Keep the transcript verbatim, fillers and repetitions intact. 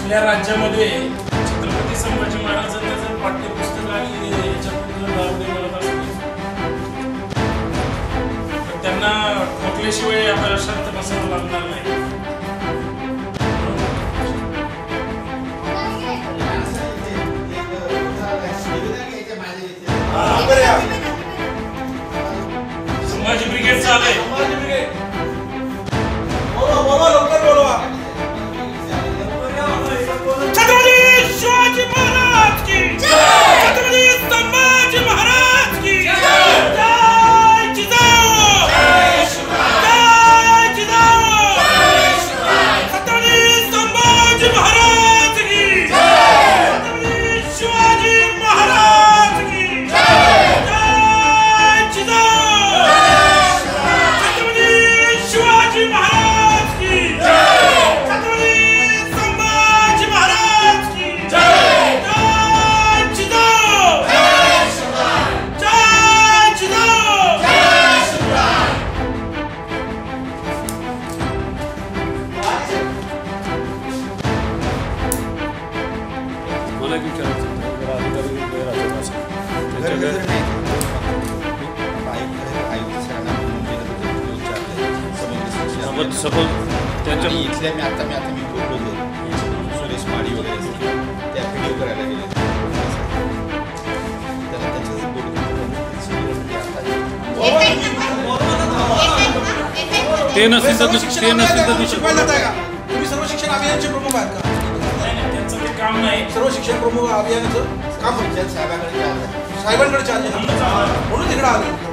आपल्या राज्यामध्ये छत्रपती संभाजी महाराजांचं जर पाठ्यपुस्तक आणि याच्याबद्दल लावणे मिळत असते तर त्यांना ठोकल्याशिवाय आपल्याला शांत बसावं लागणार नाही. संभाजी ब्रिगेड चालू आहे. संभाजी ब्रिगेड बोलवा बोलवा लवकर बोलवा. छत्रपती शिवाजी महाराज की जय. छत्रपती संभाजी महाराज की जय. जय जिजाऊ. जय शिवराय. जय जिजाऊ. जय शिवराय. छत्रपती संभाजी महाराज की जय. छत्रपती शिवाजी महाराज की जय. जय जिजाऊ. जय शिवराय. छत्रपती शिवाजी महाराज की जय. छत्रपती संभाजी महाराज की जय. जय जिजाऊ. जय शिवराय. जय जिजाऊ. जय शिवराय. मला की विचारायचं जरा अधिकारी गैरहजर असेल त्यांच्याकडे सपोज सपोज त्यांच्या इथल्या मी आता मी आता मी बोललो होतो सुरेश माडी वगैरे त्या व्हिडिओ करायला गेले त्याला त्याच्याच ते नसेल तर ते नसेल तर शिकवायला जाताय का तुम्ही? सर्व शिक्षण अभियानाचे प्रमुख आहात का? नाही नाही त्यांचं ते काम नाही. सर्व शिक्षण प्रमुख अभियानाचं काम साहेबांकडे साहेबांकडे चालले म्हणून तिकडे आले.